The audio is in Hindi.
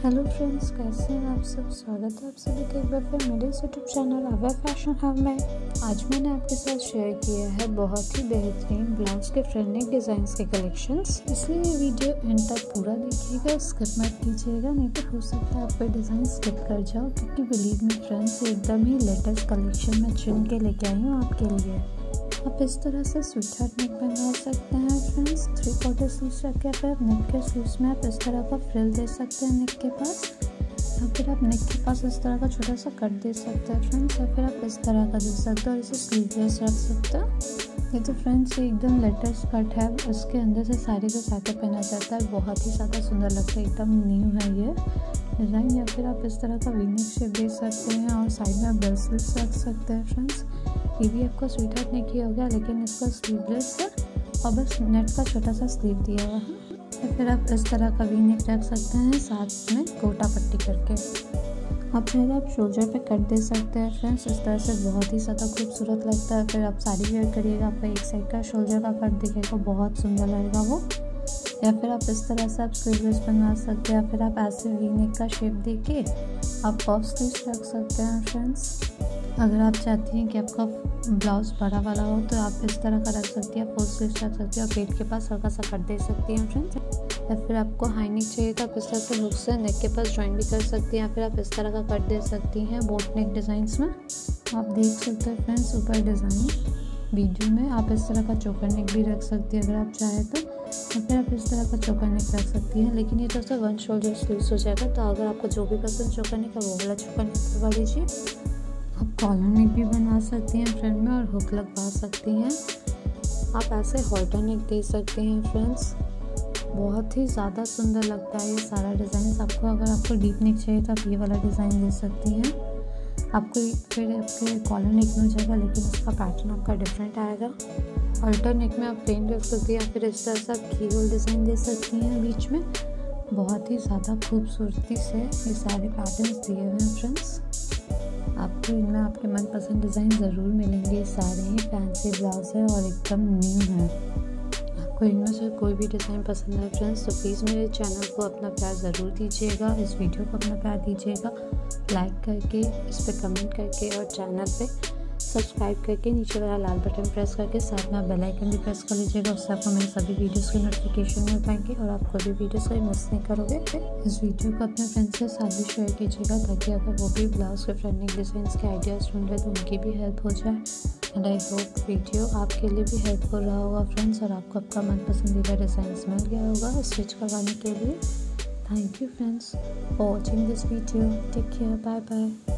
हेलो फ्रेंड्स, कैसे हैं आप सब। स्वागत है आप सभी का एक बार फिर मेरे यूट्यूब चैनल अवे फैशन हब में। आज मैंने आपके साथ शेयर किया है बहुत ही बेहतरीन ब्लाउज के फ्रंट नेक डिज़ाइंस के कलेक्शंस। इसलिए ये वीडियो एंड तक पूरा देखिएगा, स्किप मत कीजिएगा, नहीं तो हो सकता है आप कोई डिज़ाइन स्किप कर जाओ, क्योंकि बिलीव मी फ्रेंड्स एकदम ही लेटेस्ट कलेक्शन में चुन के लेके आई हूँ आपके लिए। आप इस तरह से स्वीट हार्ट नेक बनवा सकते हैं फ्रेंड्स। 3/4 स्लीव्स रख के फिर आप नेक के स्लीव्स में आप इस तरह का फ्रिल दे सकते हैं नेक के पास, या फिर आप नेक के पास इस तरह का छोटा सा कट दे सकते हैं फ्रेंड्स, या फिर आप इस तरह का दे सकते हैं और इसे स्लीवलेस रख सकते हैं। ये तो फ्रेंड्स एकदम लेटेस्ट कट है, इसके अंदर से साड़ी के साथ पहना जाता है, बहुत ही ज़्यादा सुंदर लगता है, एकदम न्यू है ये डिज़ाइन। या फिर आप इस तरह का वी नेक शेप दे सकते हैं और साइड में आप बेल स्लीव्स रख सकते हैं फ्रेंड्स। ये भी आपको स्वीट हार्ट नेक ही हो गया, लेकिन इसका स्लीवलेस है और बस नेट का छोटा सा स्लीव दिया हुआ है। या फिर आप इस तरह का वी नेक रख सकते हैं साथ में गोटा पट्टी करके। आप चाहे आप शोल्डर पे कट दे सकते हैं फ्रेंड्स, इस तरह से बहुत ही ज़्यादा खूबसूरत लगता है। फिर आप साड़ी वेयर करिएगा, आपका एक साइड का शोल्डर का कट दिखेगा, बहुत सुंदर लगेगा वो। या फिर आप इस तरह से आप स्लीवलेस बनवा सकते हैं, या फिर आप ऐसे वी नेक का शेप दे के आप पफ स्लीव्स रख सकते हैं फ्रेंड्स। अगर आप चाहती हैं कि आपका ब्लाउज बड़ा वाला हो तो आप इस तरह का रख सकती हैं, फुल स्लीव्स रख सकती हैं और पेट के पास हल्का सा कट दे सकती हैं फ्रेंड्स। या फिर आपको हाई नेक चाहिए तो आप इस तरह से हुक से नेक के पास ज्वाइन भी कर सकती हैं, या फिर आप इस तरह का कट दे सकती हैं बोट नेक डिज़ाइंस में। आप देख सकते हैं फ्रेंड्स ऊपर डिज़ाइन वीडियो में। आप इस तरह का चोकर नेक भी रख सकती हैं अगर आप चाहें तो, या फिर आप इस तरह का चोकर नेक रख सकती हैं, लेकिन ये तो सिर्फ 1 शोल्डर स्लीव्स हो जाएगा। तो अगर आपको जो भी पसंद चोकर नेक है वो वाला चोकर नेक करवा लीजिए। आप कॉलर नेक भी बनवा सकती हैं फ्रंट में और हुक लगवा सकती हैं। आप ऐसे हॉल्टर नेक दे सकते हैं फ्रेंड्स, बहुत ही ज़्यादा सुंदर लगता है ये सारा डिज़ाइन। अगर आपको डीप नेक चाहिए तो आप ये वाला डिज़ाइन दे सकती हैं। आपको फिर आपके कॉलर नेक में हो जाएगा, लेकिन उसका पैटर्न आपका डिफरेंट आएगा। हॉल्टर नेक में आप प्लेन रख सकती हैं, या फिर इस तरह से आप की होल डिज़ाइन दे सकती हैं बीच में। बहुत ही ज़्यादा खूबसूरती से ये सारे पैटर्न्स दिए हुए हैं फ्रेंड्स। आपको इनमें आपके मनपसंद डिज़ाइन ज़रूर मिलेंगे। ये सारे ही फैंसी ब्लाउज है और एकदम न्यू है। आपको इनमें से कोई भी डिज़ाइन पसंद है फ्रेंड्स तो प्लीज़ मेरे चैनल को अपना प्यार ज़रूर दीजिएगा, इस वीडियो को अपना प्यार दीजिएगा लाइक करके, इस पर कमेंट करके और चैनल पे सब्सक्राइब करके नीचे वाला लाल बटन प्रेस करके साथ में बेल आइकन भी प्रेस कर लीजिएगा। उससे आपको मेरे सभी वीडियोस के नोटिफिकेशन मिल पाएंगे और आप कोई भी वीडियोस को मिस नहीं करोगे। इस वीडियो को अपने फ्रेंड्स के साथ भी शेयर कीजिएगा, ताकि अगर वो भी ब्लाउज के फ्रंट नेक डिज़ाइंस के आइडियाज़ ढूंढ रहे तो उनकी भी हेल्प हो जाए। एंड आई होप वीडियो आपके लिए भी हेल्पफुल रहा होगा फ्रेंड्स, और आपको आपका मनपसंदीदा डिज़ाइंस मिल गया होगा स्टिच करवाने के लिए। Thank you friends for watching this video. Take care, bye bye.